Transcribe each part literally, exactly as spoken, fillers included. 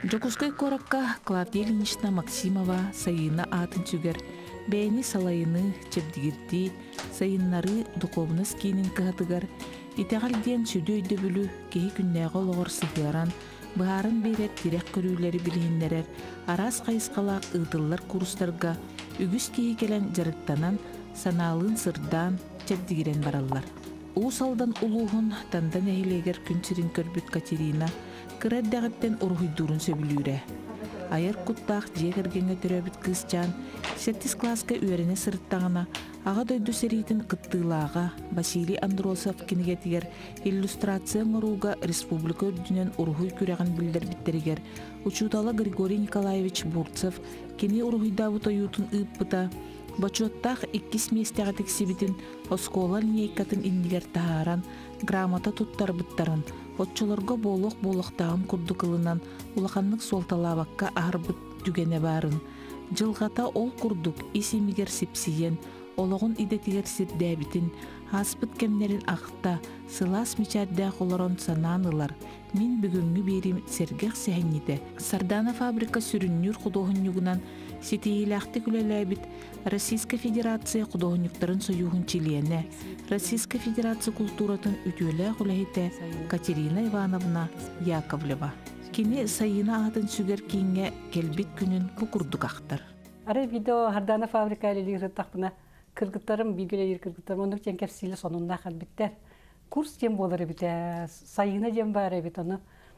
Жокускай коракка Клавдия Ильинична Максимова сайына атын түгер, бәйні салайыны чепдігірді, сайыннары духовны скейнін кығатыгар, итеғалден сүді өйді бүлі кейі күннәғі олығыр сығыран, бұғарын бейрет дирек көрілері білгенлерер, арас қайысқалақ ұйтылар курстарға, үгіс кейі келен жарықтанан, саналын сырдан чепдігірен баралар. Уусалдан улуғын тандан әйелегер күнсірін көрбіт Катерина, кырайдағыттен урхуйдурун сөбілүүрэ. Айыр куттақ жегергенге түрөбіт кызчан, сеттис класска үйеріне сырыттағына, аға дойду серейтін қыттылаға Василий Андросов кенегетігер иллюстрация мұруға республика үрдінен урхуй күреген білдер біттерігер, учутала Григорий Николаевич Бурцев кені урхуйдабы тойутын ыппыта, бачуаттақ иккис местеға тексибітін оскола линейкатын индигер тахаран, грамота туттар бұттарын, отчолорго болық-болықтағын күрді кылынан улақанлық солталабаққа арбыт дүгене барын. Жылғата ол күрдік есемігер сепсиен, олығын идетігер сирдәбітін, аспыт кемнерін ақта, сылас мечәрдә қолырын сананылар. Мен бүгінгі берім сергеқ сәйнеді. Сардана фабрика сүріннүр құдоғынюгынан сетейләқті күлеләбіт Российская Федерация құдоғынюктарын союғын чилиене, Российская Федерация культуратын үтөлі құләйті Катерина Ивановна Яковлева. Кені сайына атын сүгер кейінге келбет күнін күкұрдық ақтыр. Ары видео Сардана фабрика әлелері тақпына кыргыттарым, бигілер кыргыттарым, ондық жен кәпсейлі сонында қалбеттер. Курс жем болары біте, сайына жем бары бит, оны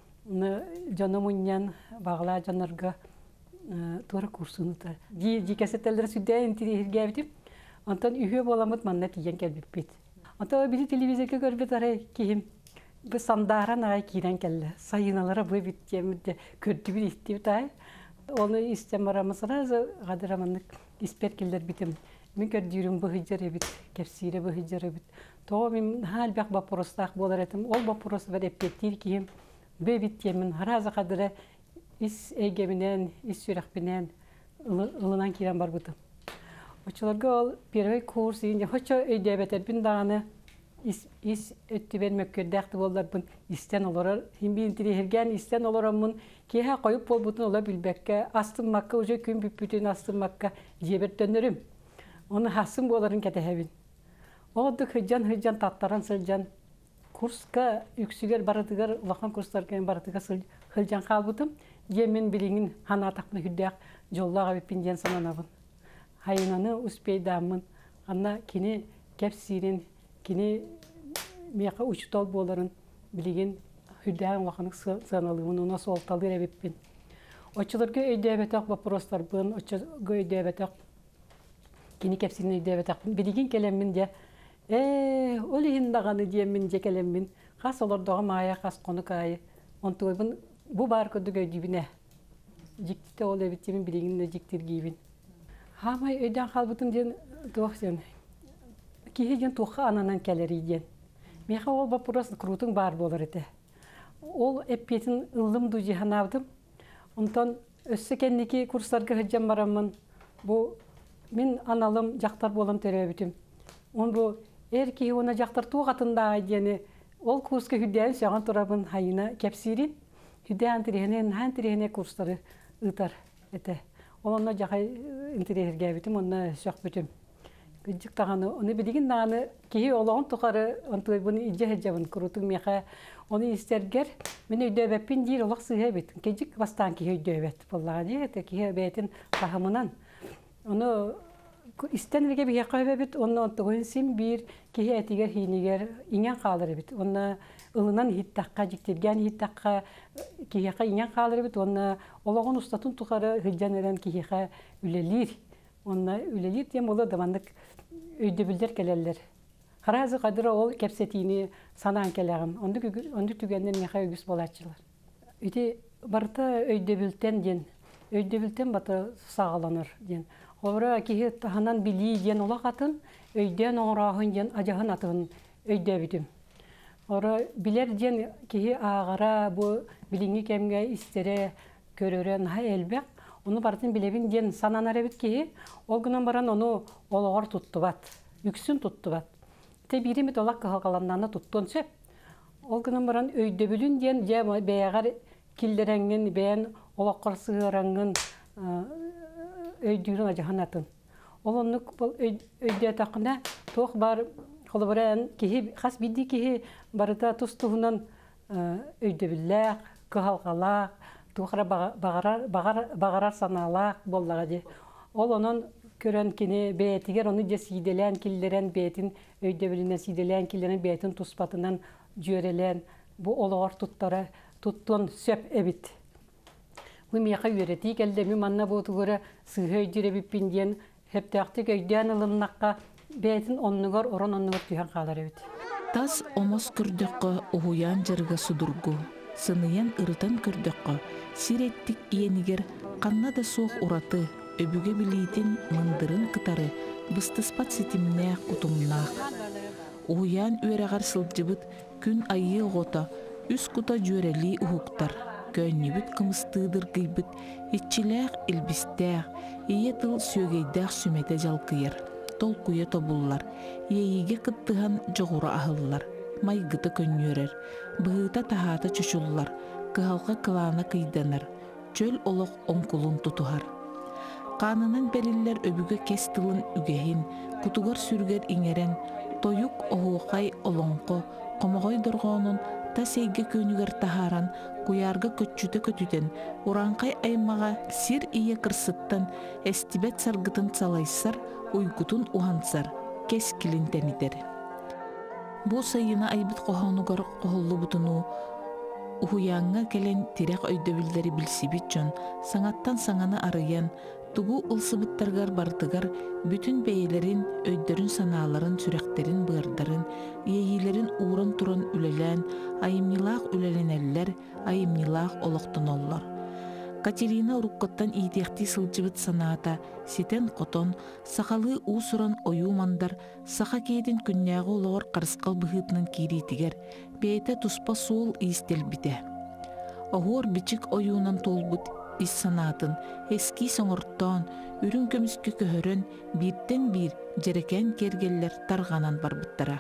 жаны мұньян бағыла жанарға туара курсуны та. Жекәсеттелері сүддәйін тирегерге бітім, онтан үйе боламыд манна тиген кәлбіп бит. Онтан бірі телевизорға көрбет арай кейім, бір сандаран ағай кейден кәлі. Сайыналары бұй бит жемді көрді бір істі бит ай. Оны істем арамыз разы ғадыраманлық іспер келдер бітім. Мен көрдүйрім бұғыджар ебіт, кәпсейрі бұғыджар ебіт. Тоғы мен хал бәқ бапырыстақ болар етім. Ол бапырыс бар әппеттер кейім, бөбіт емін, разы қадыры іс әйгемінен, іс сүрәқпінен ұлынан керен бар бұтым. Очыларға ол первый курс, хоча өйді әбетер бін дағаны іс өтті бермек көрдәқті болар бұн істен олар. Химбейін тірегерген істен оларамын. Кейі қойып бол бұтын ола білбәкке. Астын маққа, уже күн бүппүтін астын маққа жеберттенірім. Оны хасым боларын кәтәһәбін. Оды хыджан-хыджан таттаран сылжан курска үксігер барадығар, ұлақан курстарға барадыға сылжан қалбытым. Емен біліңін хана атақны хүддәқ жоллаға беппенден сананабын. Хайынаны ұспейдамын. Анна кені кәпсирен, кені меқа ұчытол боларын білеген хүддәғын ұлақанық саналығын, оны солталыр әбеппен. Очыларға өйді әбетақ бапыростар бұн, очыларға өйді әбетақ кені кәпсирен өйді әбетақ бұн. Білеген келемін де, «Э, ол ең дағаны деймін де келемін. Қас олардағы мая, қас қонық айы. Онты ойбын, бұ бар көдік өйдібіне. Жіктіте ол әбеттемін білегінді жіктер кейбін. Хамай өйден қалбытын ден тоқсен. Кейі ден тоққа ананан кәлер еден. Меха ол бапырас крутың бар болар еті. Ол әппетін ұлым ду жиханавдым. Онтан өссі кәннеке курстарға ғыджан барамын. Бұ мен аналым жақтар болам төрі өбітім. Он бұ әркей оны жақтар туғатында айдені. Ол курсқа хүддәйін саған тұрабын хайына кәпсирин. Хүддәйін тірегінен, хан тірегіне курстары ұтар әті. Ол оны жағай інтірегерге өбітім, оны шақ бүтім. Күджік тағаны, оны білген дағаны кейі олағын тұқары, онты бұны иджі әджабын күрутың меқа. Оны істергер, мен өйді өбәппен дейір олақ сыға өбет. Кеджік бастан кейі өйді өбет. Боллаға дейір, кейі өбәйтін қағымынан. Оны истенерге бие кайбет, онна онтогын сим бир кие этигер хинигер иңен калыр бит. Онна ылынан хиттакка жиктелген хиттакка киеха иңен калыр бит. Онна ологон устатын тухары хыджанерен киеха үлелир. Онна үлелир тем ола дамандык өйдө билдер келелер. Харазы кадыры ол кепсетини санаан келегим. Онду онду түгенден меха өгүс болачылар. Үти барта өйдө билтен ден, өйдө билтен бата сагаланыр ден. Олара кихи таханан били ден олақ атын, өйден оңырағын ден ажағын атын өйде бітім. Ора билер ден кихи ағара бұ билинги кемге истере көререн хай әлбәк, оны бартын билебін ден сананар әбіт кихи, ол күнен баран оны олығыр тұтты бат, үксін тұтты бат. Те биримет олақ қағаланнаны тұттын сөп. Ол күнен баран өйде білін ден бәяғар килдерәңген бәян олоққар сыыраңын өйдүүрүн ажаханатын. Олоннук бұл өйдүү тақына тоқ бар қолыбыран кихи, қас биді кихи барыта тұстығынан өйдөбілләқ, кығалғалақ, туқыра бағарар саналақ боллаға де. Ол оның көрен кені бәйтігер оны де сиделен киллерен бәйтін өйдөбілінен сиделен киллерен бәйтін тұспатынан жөрелен бұл олығар тұттары тұттын сөп әбіт. Бұл меқа өреті келдемі манна бұты көрі сығы өйдері біппінден хептәқтік өйден ылыннаққа бәйтін оннығар, орын оннығар түйен қалар әбіт. Тас омос күрдөккө ухуян жарга судургу, сыныян ырытан күрдөккө, сиреттик иенигер канна да соох ураты, өбүге билиитин мындырын кытары, быстыспат ситимнээх утумнаах. Ухуян үөрэгар сылжыбыт, күн айы гота, үс кута жөрели ухуктар, көннүбүт кымыстыыдыр гыйбыт, итчилээх илбистээх, ие тыл сүйөгейдээх сүмете жалкыйар. Тол куя тобуллар, ейиге кыттыхан жоғура ахыллар, майгыты көннөрер, быыта тахата чүшуллар, кыхалға кылана кыйданар, чөл олық оңкулун тутухар. Қанынан белиллер өбүге кес тылын үгехин, кутугар сүргер иңерен, тойук оғуқай олоңқо, қомағой дұрғонун, та сейге көнігер тахаран, куярга көтчүті көтүден, уранқай аймаға сир ие кырсыттан, эстибет саргытын салайсар, уйгутун ухансар, кес килинтенидер. Бу сайына айбыт қохонугар қохоллу бутуну, ухуяңга келен тирек өйдөбілдері білсибит жон, саңаттан саңаны арыян, тугу ылсыбыттаргар бардыгар, бүтін бейелерин, өйдөрүн саналарын, сүректерин, бырдарын, иейилерин ууран туран үлелен, айымнилаах үлеленеллер, айымнилаах олоқтоноллар. Катерина уруккоттан ийтехти сылжыбыт санаата, ситен котон, сақалы уусуран оюмандар, сақа кейден күннәғы олығыр қарысқал бұхытының кирийтігер, бейті туспа суыл иістелбіде. Оғуыр бичік оюнан толбыт ис санаатын, эски соңырттан, үрін көміскі көхөрін, бірден бір жерекен кергеллер тарғанан барбыттара.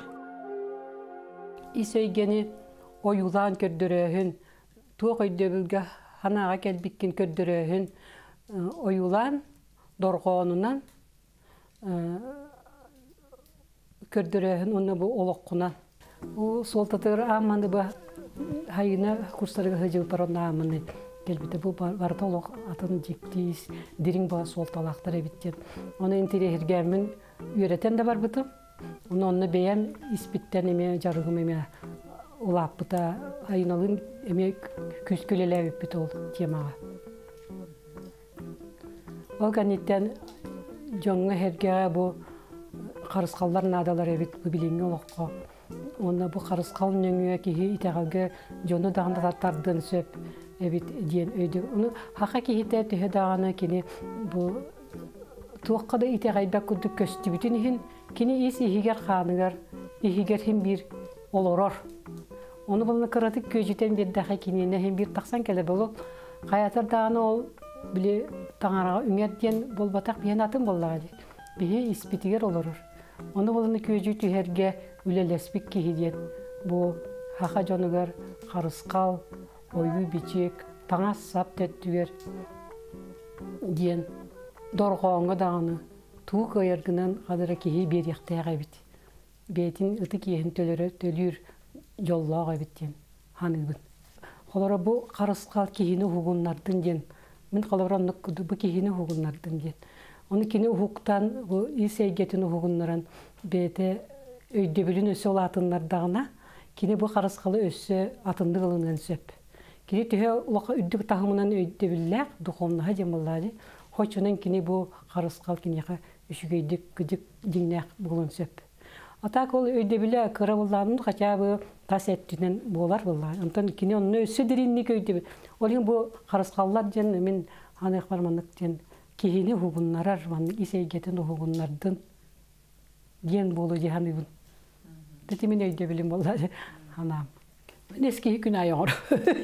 Ис өйгені оюлан көрдірөхін, туық өйдөбілгі ханаға келбіккен көрдірөхін оюлан, дорғонынан көрдірөхін, оны бұл олыққынан. Солтатыр аманды бұл хайына курстарға ғыжығы паронна аманды келбіті. Бұл барда олық атын жектейіз, дерің бұл солталақтар әбіттен. Оны интерегергәмін үйретен де бар бұты. Оны оны бейен іспіттен еме, жарығым еме улап бұта айыналын еме күскілелі өппіт ол темаға. Ол ғанеттен жоңғы хергеға бұл қарысқалдар надалар әбіт бұл біліңі олыққа. Оны бұл қарысқал нөңіе кейі итәғалға жоны дағында тартардын сөп әбіт дейін өйді. Оны хақа кейіті түхе дағаны кені бұл туаққада итәғайбәк күдік көсті бүтін ең кені ес ехігер қанығар, ехігер хем бір олорор. Оны бұлыны қыратып көжетен бердіға кенені хем бір тақсан кәлі болып, қаятар дағаны ол біле таңараға үңерден бол батақ бейен атын боллаға дек. Бейе іспетігер олорор. Оны бұлыны көжі түйерге үлелеспік кейден. Бұл хақа жонығар, қарысқал, ойы бичек, таңас сап тәттігер ден. Дорғауыңға дағаны туық ойыргынан қадыра кейі берияқтайға бет. Бейтін ұты кейін төлері төлір жоллауға беттен ханығын. Қолара бұл қарысқал кейіні хуғынлардың ден. Мен қолара бұл кейіні хуғынлардың ден. Оны кені хуқтан, ес әйгетін хуғынларын бейті өйдебілін өсі ол атынлардағына, кені бұл қарысқалы өсі атынды ғылынан сөп. Кені түйе ұлақа үддік тағымынан өйдебілләқ, дұқомнаға демалады. Хочунан кені бұл қарысқал кенеға үшігейдік күдік деңнәқ болын сөп. Атак ол өйдебілі қыры болғанын қача бұл тас әттінен болар болар. Онтан кені оны өсі діріннік өйдебіл. Олың бұл қарысқаллар ден, мен анық барманық ден, кейіні хуғынларар, исейгетін хуғынлардың ден болу дегенігін. Дәті мен өйдебілім болар, анам. Мен ескейі күн айы оңыр.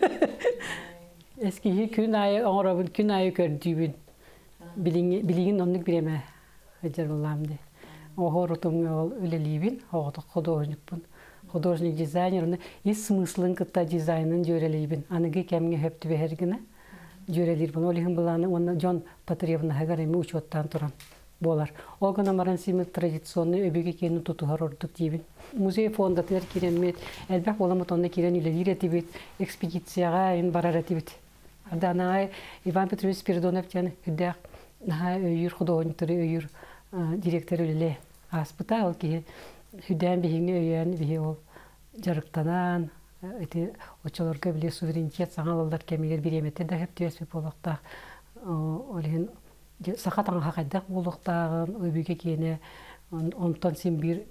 Ескейі күн айы оңырабын, күн айы көрдүйбін. Білігін онлық біреме өдер боламды. Оғыр ұтымға ол өлелейбін, оғыды художникпін. Художник дизайнер, ес смыслын кытта дизайнын жөрелейбін. Анығы кәмге хөпті бәхергіні. жөрелер бұл. Олихын бұланы, оны Джон Патриевна хагар эми учеттан туран болар. Ол гана маран симил традиционный өбеге кені тутуғар ордық дейбін. Музей фондатынар керемет, әлбәк боламыт онна керен үлелер етібет, экспедицияға ен барар етібет. Арданағай Иван Петрович Спиридонов тяны хүддәк өйір художниктері өйір директор үлеле аспыта ол ке хүддән бейіңі өйен бейі ол жарықтанан очаларға біле суверенитет саңалалар кәмегер береметті да хеп түйесіп болуқтақ. Олығын сақатан хақайдақ болуқтағын өбеге кені онтан сен бір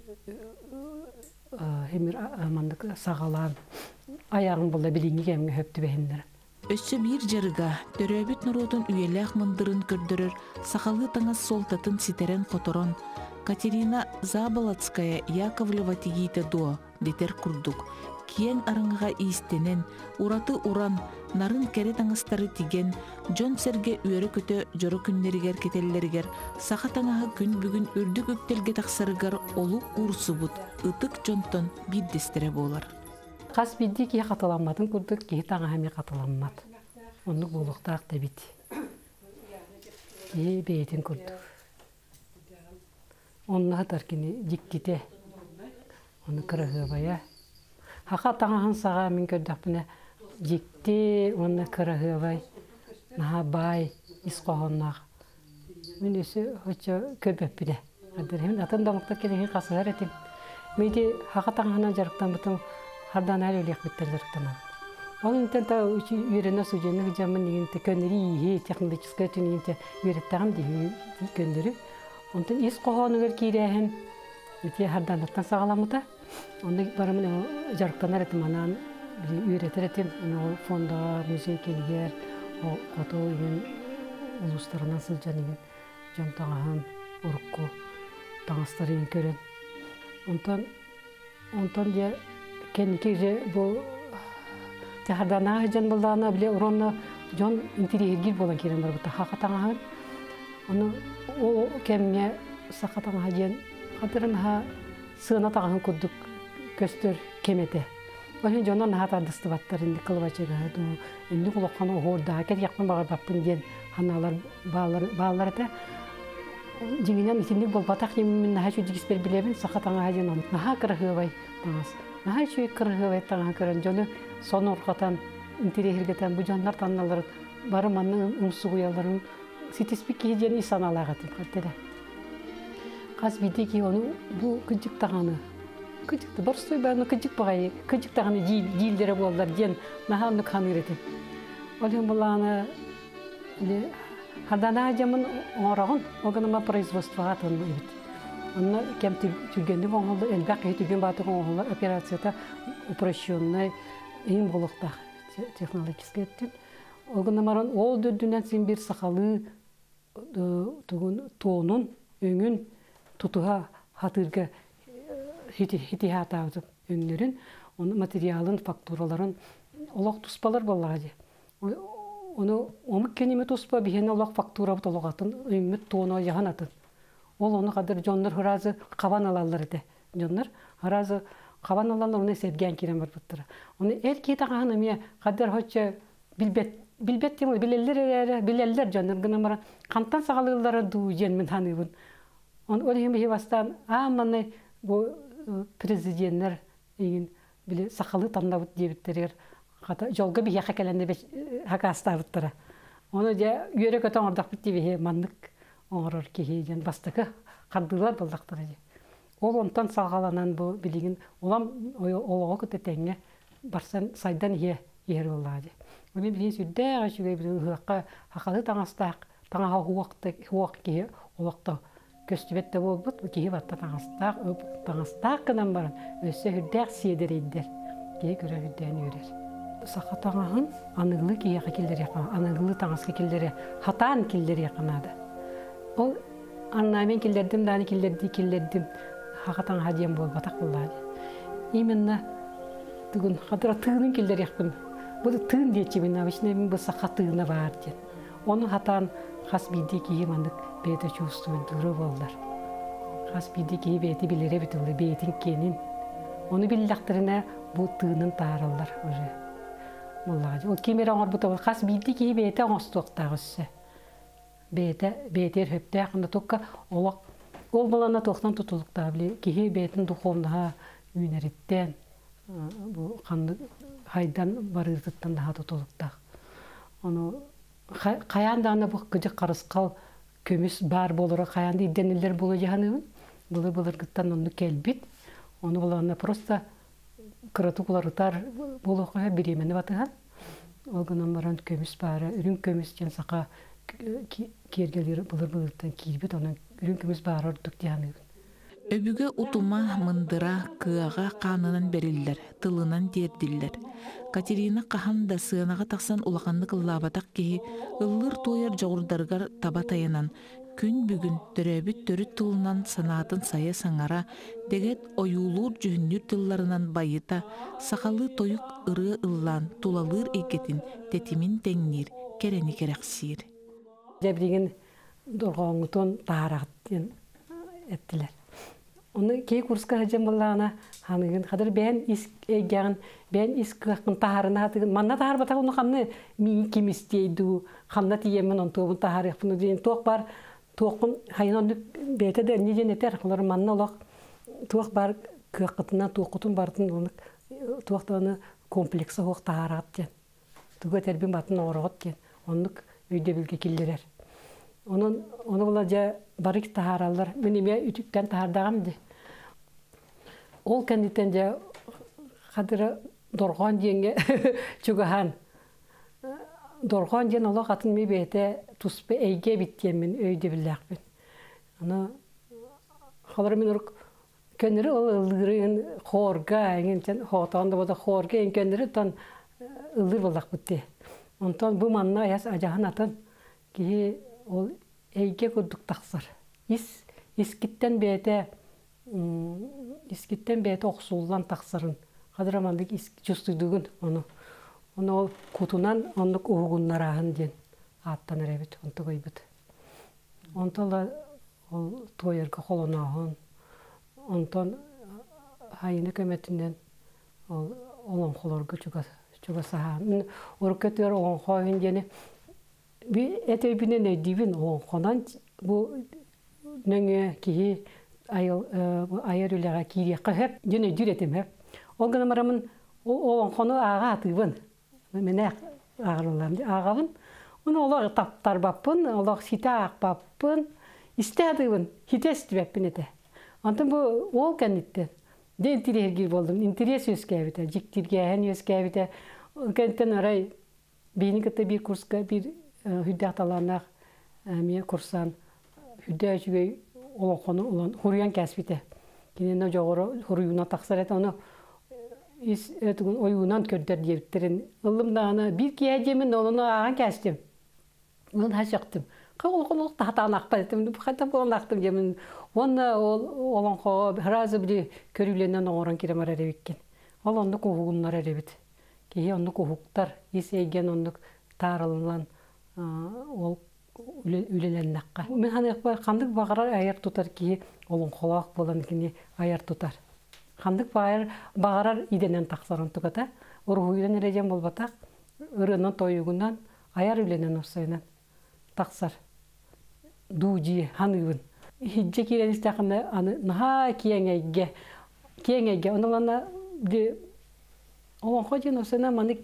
хемір амандық сағалан аяғын болда біліңі кәмге хөпті бәйіндері. Өссө бир жарыга төрөбүт нурудун үйелээх мындырын көрдөрөр сахалы таңас солтатын ситерен которон Катерина Заболоцкая Яковлева тигийте дуо детер курдук. Киен арыңыга истенен, ураты уран, нарын кере таңастары тиген, жон серге үйөрі көтө жору күннеригер кетеллеригер, саха таңаға күн бүгін үрдік үктелге тақсарыгар олу урсубут, ытык жонтон биддестере болар. Қас бидді ке қаталамадың күрдік, ке таңа әме қаталамад. Оны болуқтақ да бит. Ке бейтін күрдік. Оны ғатар кені диккете. Оны кырығы бая. Хақа таңағын саға мен көрдік бұны дикте, оны кырығы бай. Наға бай, исқоғыннақ. Мен өсі өтші көрбәп біле. Атын дамықтар кені қасығар әтім. Мейде хақа таңағынан жарықтан бұтым Хардан әлі өлек біттер жарықтанан. Ол үнтен та үйрені сөйдені жамын егенті көнері ие, технологическая түн егенті үйреттіғым дейі көндері. Онтын ес қоғаны көр кейрәйін, өте харданлықтан сағаламыда. Онды барымын жарықтанар әтім анан үйретер әтім. Фонда, музей келгер, қото еген ұлыстарынан сылжан еген. Жон таңағын, ұрыққы, таңастар еген көрін. Онтан де Кенники бұл тахардана жан болдана біле уронна жон интерьергир болан керен бар бұта хақатаңағын. Оны ол кәмме сақатаңаға ден қадырын сығына тағағын күрдік көстер кемете. Олен жонан хатардысты баттар енді қылбачыға. Енді құлаққан оғырда кәт яқпын бағар баппын ден ханалар бағалар әті. Жеңінен итіндік бол батақ емін наға жүдігіс бер білебін сақатаңаға ден оны. Наға қырығы бай таңыз. Наға чүй кырғы байтаңа көрін жоны сон орқатан, интерегергетен бұ жанлар танналарын, бары манның ұмсы құяларын сетеспек кейден исан алағатын қаттері. Қаз бейді кей оны бұл күнжік тағаны. Күнжікті бұрстой бәріні күнжік бағайы, күнжік тағаны дейілдері болдар ден наға оны қаны үреті. Олен бұлағаны қардана жамын оңырағын, оғыныма производствоға тонны өйбіт. Онна кем түргенді оңылды, әлбәқ түрген батық оңылы операцията упрощенный ең болуқтақ технологический өттін. Оғынымаран ол дүрдінен сен бір сақалы туонын, өңін тұтыға хатырға хети хатауды өңлерін, оның материалын, фактураларын олақ тұспалар болағады. Оны омық кенеме тұспа бейені олақ фактура бұт олағатын, өңмет туоны жаған атын. Ол оны қадыр жонлар ғыразы қабан алалар еді. Жонлар ғыразы қабан алалар оны сәдген керен бар бұттыра. Оны әл кейті қағаны ме қадыр хоча білбет, білбет дем ой, білелер әрі, білелер жонлар ғына мара қантан сағалылары ду жен мен таныбын. Оны ол ең бейі бастан, аманы бұл президенттер еген біле сақалы тандабыт дебіттерер. Жолға бейі қакәләнде хақа астабыттыра. Оны үйері көтен ордақ бітті бейі мандық. Оңырыр кейден бастықы қардылар болдақтыр. Ол онтан сағаланан бұл білеген, олам олығы күті тәңе барсан сайдан е ер болады. Мен білген сүрді ғашуға білген ғаққа хақалы таңастақ, таңаға хуақ кейі олақты көстібетті бол бұд, кейі батта таңастақ, таңастақ қынан барын, өсі хүрдәқ седер еддер, кейі көрі хүрдән өрер. Сақа таңағын анығылы кейі келдер яқына, анығылы таңасқа келдері, хатан келдер яқынады. Ол аннамен келдердім, даны келдерді келдердім, хақатан хадиям бол батақ болады. Именно түгін қадыра тығының келдер яқпын. Бұл тығын дейті мен, обычно мен бұл сақа тығына бар ден. Оны хатан қас бейді кейі мандық бейті чувствуын дұры болдар. Қас бейді кейі бейті білері бітілді, бейтін кенін. Оны білдіқтіріне бұл тығының тарылдар. Муллага. Ол кемер аңар бута хас бидди ки бете аңстуктагысы. Бете бетер хөптә хында токка олак ол балана токтан тутулукта биле ки бетин духовнаха үнәриттен бу ханды хайдан барырыттан да тутулукта. Аны каянданы бу кыжык карыскал көмүс бар болора каянды иденелер боло жаһаныбын. Булы булыргыттан оны келбит. Оны булана просто кратукуларытар боло кая биремени батыган. Ол гынан баран көмүс бары, үрүн көмүс жан сака кергелер булыр булыртан кирбит, оны үрүн көмүс бары ордук жаһаныбын. Өбүгө утума мындыра кыага канынан бериллер, тылынан дердиллер. Катерина каханда сыанага таксан улаканнык лабатак кеhi ыллыр тойар жогурдаргар таба таянан күн бүгүн төрөбүт төрүт тылынан санаатын сая саңара дегет оюлуур жүһүннүр тылларынан байыта сакалы тоюк ыры ыллан тулалыр экетин тетимин теңнир керени керексир. Жабдиген доргоңутон таараттен эттилер. Оны кей курска хажам баллана ханыгын кадыр бен ис эгян бен ис кыхын таарына атыгын манна таар бата уну ханны ми кимистейду ханна тиемен он тобун таар япыны ден ток бар токун хайнон бете де не ден этер кылар манна лок ток бар кыхытына токутун бартын оны токтаны комплексы хок таарат ден туга тербин батын орогот ден онук үйдө билге киллерер. Onun onu bulaca barık taharallar. Benimle ütükten tahardağım de. Ol kenditen de kadıra dorgan diyenge çugahan. Dorgan diyen Allah katın mi bete tuspe eyge bittiyemin öyde billah ben. Onu halarım inuruk kendiri ol ıldırın horga engin hotan da bada horga en kendiri tan ıldır billah bitti. Ondan bu manna yas acahan atan ki ol eyge kurduk taksır. İs iskitten bete iskitten bete oksullan taksırın. Kadıramandık isk justuyduğun onu. Onu ol kutunan onluk uğunlar ahın diyen attan erebit ontu koybut. Ondan da ol toyarga kolona ahın. Ondan hayını kömetinden ol olan kolorga çuga çuga sahan. Orketler olan koyun diyeni bir ete bine ne divin o konan bu nenge ki ayol bu ayarıyla kiriye hep yine diretim hep. O gün maramın o o konu ağa atıbın. Mene ağırlarım ağabın. Onu Allah taptar bapın, Allah sita akbapın. İstediğin hites dibepine de. Antam bu o kenditte. De interior gir oldum. Interior söz kavite, ciktirge hen söz kavite. Kentten aray beni kıta bir kurska bir hüddet alanlar miye kursan hüddet gibi olan konu olan huryan kesbite. Kendine jogoro huruyuna taksar et onu is etgun oyunan kördür diyektirin. Illımda ana bir kiyacemin onu ağan kestim. Onu haşaktım. Kol kol tahta nakpa ettim. Bu hatta bu naktım jemin. Ona olan ko razı bir körülenden oran kirem arabikken. Olan da kuhugunlar arabit. Ki onu kuhuktar isegen onu tarılan ol ülelenakka. Men hani kandık bağırar ayar tutar ki olun kolak bolan kini ayar tutar. Kandık bağır bağırar idenen taksarın tukata. Oruhuyla nereceğim bolbatak. Irının toyugundan ayar ülenen olsaynan taksar. Duji hanıvın. Hicce kiren istakında anı naha kiyengege kiyengege onlarla de olun hocun olsaynan manik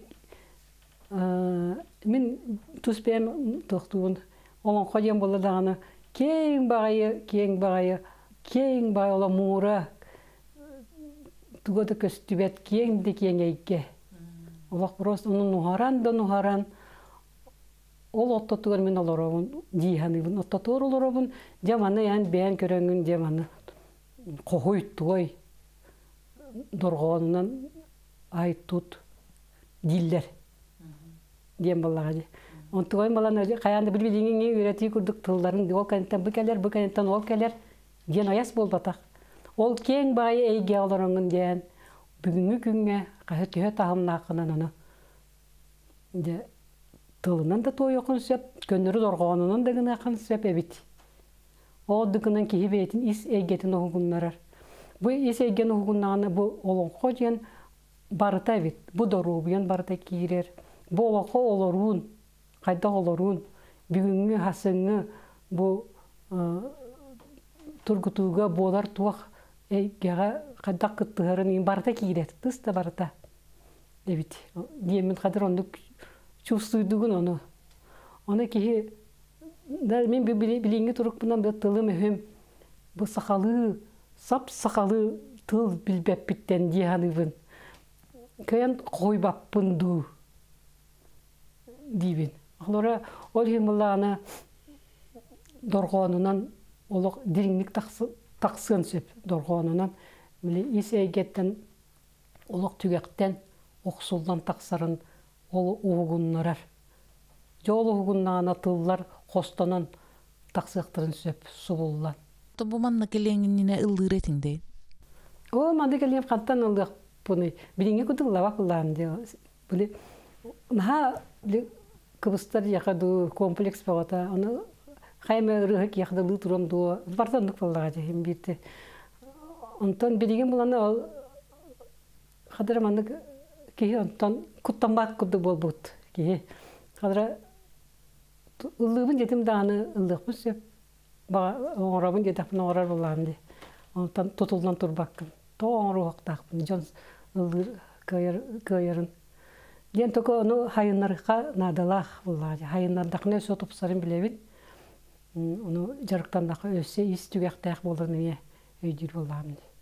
min tuspem toxtuun olan qojem boladağını keng bağayı keng bağayı keng bağay ola muğra tugoda köstübet keng de keng eyke ola prost onu nuharan da nuharan ol ottatuğun min olorobun dihanıbın ottatuğur olorobun jamanı yani beğen körengün jamanı qohuytugoy dorğonundan ayt tut diller diyen ballağacı. Ontuğay malan kayanda bir bildiğini öğretiyi kurduk tılların ol kanıttan bu keler bu kanıttan ol keler diyen ayas bol batak. Ol keng bayı eyge olarının diyen bugünkü günge kahı tühe tahımın hakkından onu tılından da toy okun söp gönürü dorğanının da gına akın söp ebit. O dıkının kihi beytin is eygetin oğunlarar. Bu is eygen oğunlarını bu olun kocan barıta ebit. Bu doruğuyen barıta kirer. болоқо олоруун, қайда олоруун, бүгүнгү хасыңы бу тургутууга болар туақ эйгеға қайда қыттығарын барда кейдет, тыста барда. Эбит, диемин қадыр ондық чувствуйдугун оны. Оны кеге, мен билинги турук бунан бі тылы мөһім, бу сақалы, сап сақалы тыл билбеп биттен дияныйбын. Көйен қой баппынду дейбін. Олара ол химыллағына дорғонынан олық диринник тақсын сөп дорғонынан ис әйгеттен олық түгектен оқсулдан тақсарын ол уғыннарар. Жол уғыннағына тыллар қостанан тақсықтырын сөп сұбыллан. Бұл манна келеңініне ылдыр етіңдей? О, манна келең қаттан ылдық бұны. Біліңе күдік лава қыллағын де. Наға кыбыстар яқаду комплекс бағата. Оны қайма ұрығық яқадылы тұрамды. Бартандық болаға жайым бейті. Онтан білеген бұланы ол қадыр маңдық кейі онтан күттанбақ күдді бол бұд. Кейі қадыра ыллығын жетім дағаны ыллық бұз сөп. Оңырабын жетіқпін оңырар болағын де. Онтан тұтылдан тұрбаққын. То оңыру оқтақпын. Джонс ыллыр көйерін. Ден токо оны хайынларға надалақ болағын. Хайынлардақын өсі отыпсарын білебін. Оны жарықтандақы өсі ес түгектәқ болырын өйдер болағын де.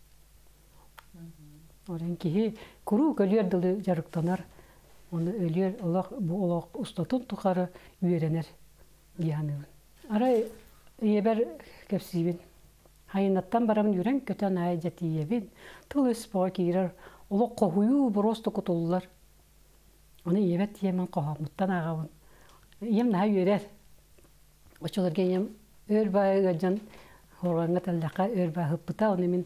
Орен кейі күру көлер дылы жарықтанар. Оны өлер олақ ұстатын тұқары үйеренер дияныгын. Арай ебер кәпсейбін. Хайынаттан барамын үйрен көтен ай жәті ебін. Тыл өс бұға кейірер. Олақ қоғую бұросты құтылылар. Оны ебет емен қоға мұттан ағауын. Ем наға үйерер. Очылырға ем өр бай ғаджан орғанға тәлдіға өр бай ғыппыта. Оны мен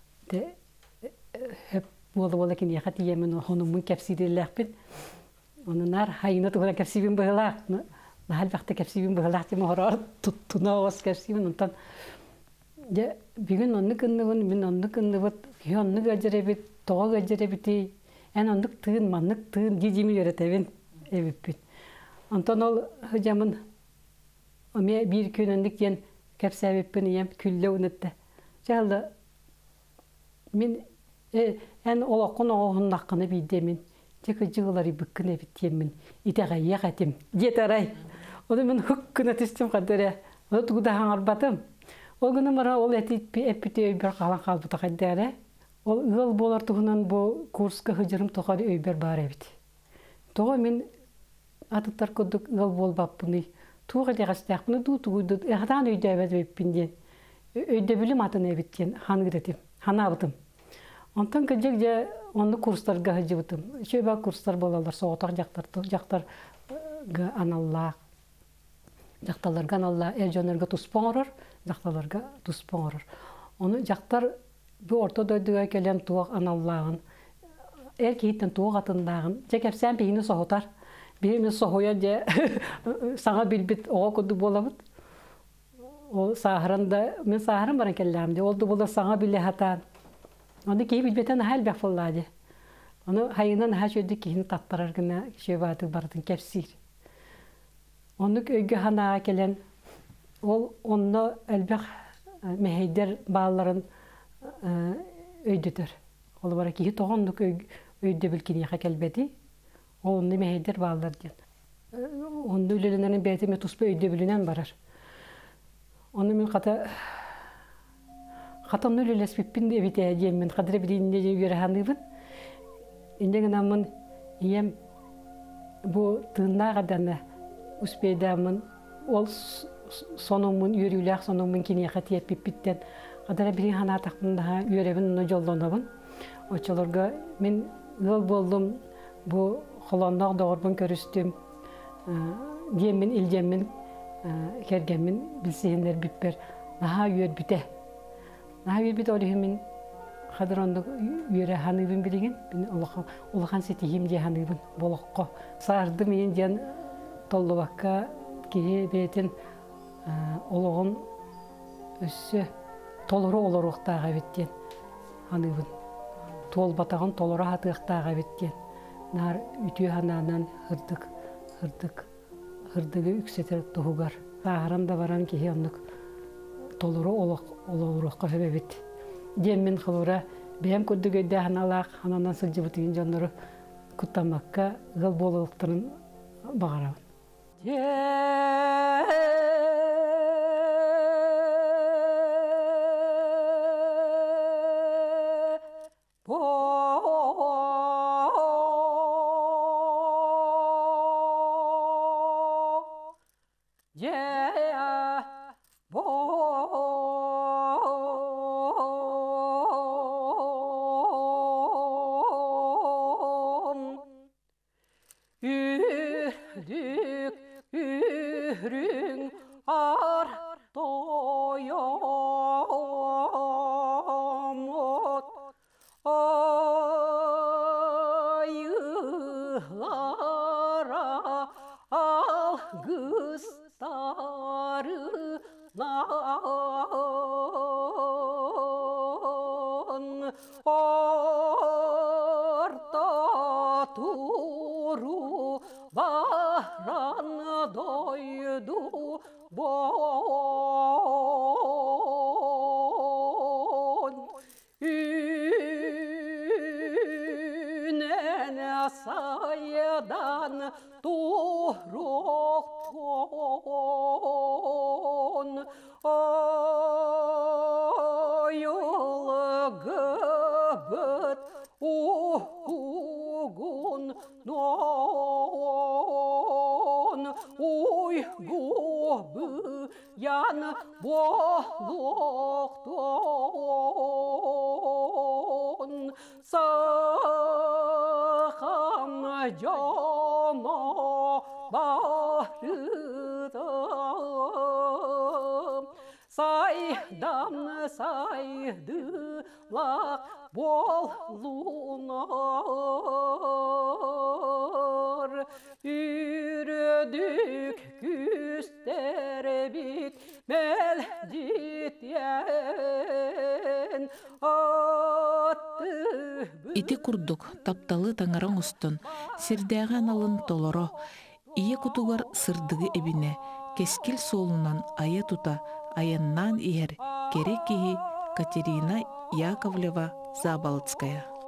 хөп болы-болы кен яқат емен онымын кәпсейдерләқпін. Оны нар хайына тұғына кәпсейбін бұғылақ. Нахал бақты кәпсейбін бұғылақ дейм оғырар тұна оғыз кәпсейбін. Онтан бүгін онны күннігін, мен онны күннігіт, онны ғаджаребет, тоға ғаджаребетей, ән оннық тыын, маннық тыын дедемін өретәбін әбіппін. Онтан ол ғажамын бір күніндік ден кәпсәбіппін ем күлі өнетті. Жағылы мен ән олақын оғыннаққыны бейдемін. Тек жығылары бүккін әбіттемін. Итеға еқ әтім. Дет арай. Оны мен хүк күні түстім қадыры. Оны тұғыда хаңар батым. Ол күні мара ол әті әппіте өйбер қалан қалбыта қайдары. Ол ұғыл болар тұғынан бұл курсқа ғыжырым тұғары өйбер бар әбіт. Тұғы мен атықтар көдік ұғыл бол баппыны. Туғы деғастақ бұны ду тұғыды. Әғдан өйді әбәд өйппінден. Өйді білім атын әбіттен. Хан кіретім. Хан абытым. Онтан кәжек же оны курстарға ғыжыбытым. Шөйбә курстар болалар. Соғытақ жақтар, жақтар аналлақ. Жақталарға аналлақ. Әлжонарға тұспан орыр. Жақталарға тұспан орыр. Оны жақтар бұл орта дойдыға келен туақ аналлағын. Әр кейттен туақ атындағын. Жек әпсән бейіні соғытар. Бейіні соғуя же саңа білбіт оға көді болабыд. Ол сағырында, мен сағырын баран келләмді. Олды болар саңа білі хатан. Оны кейі білбетен әл бәқ болады. Оны хайынан әш өйді кейіні таттарар гына шөйбаты бардың кәпсір. Оны өйгі ханаға келен, ол онны әлбәқ мәхейдер бағаларын өйдітір. Ол бара кейі тоғындық өйді білкен еқа кәлбәді. Ол онны мәхейдер бағалар ден. Онны өлелінерін бәйтіме тұспы өйді білінен барар. Оны мен қата Хатамны өлелеспеппін де бите әдемін. Қадыры білейінде жүйгері ханыбын. Индеген амын ем бұл тыңна қаданы ұспейдамын. Ол сонымын үйеріләқ, сонымын кенеға тиеппеппіттен. Қадыры білейін хана атақпындаға үйеребін ұны жолданабын. Очыларға мен ғыл болдым. Бұл қоланнақ доғырбын көрістім. Демін, илдемін, кергемін білсейіндер біппер. Наға үйер біте. Наһа бит олихимин хадрондук үйрө ханыбын билген. Мен улахан сетихим же ханыбын болохко. Сарды мен жан толлубакка кие бетин ологон өссө толору олоруктага биттен ханыбын. Тол батаган толора хатыктага биттен. нар үтү хананан хырдык хырдык хырдыгы үксетер тугар аарам да баран ки хяннык толору олок олорукка себебит деммен хылура бем көдүгө да ханалак хананан сылжыбытын жаннары куттамакка гыл болуктарын багарабын Ити курдук тапталы таңаран устун сирдәгә аналын толоро ие кутугар сырдыгы эбине кескил солунан ая тута аяннан иер керек кихи Катерина Яковлева Заболоцкая.